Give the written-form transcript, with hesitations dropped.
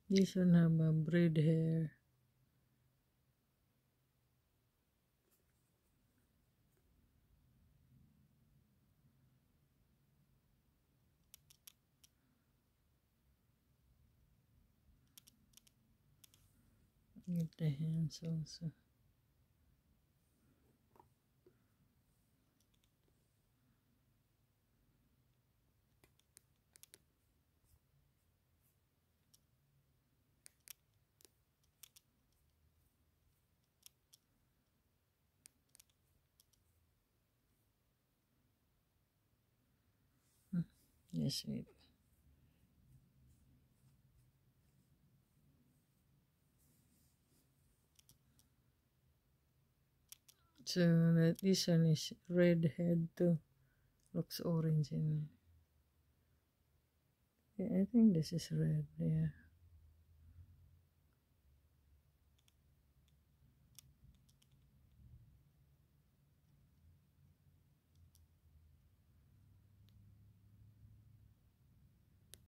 This one have a braid hair. With the hands also. Yes, wait. So that this one is red head too. Looks orange in it. Yeah, I think this is red, yeah.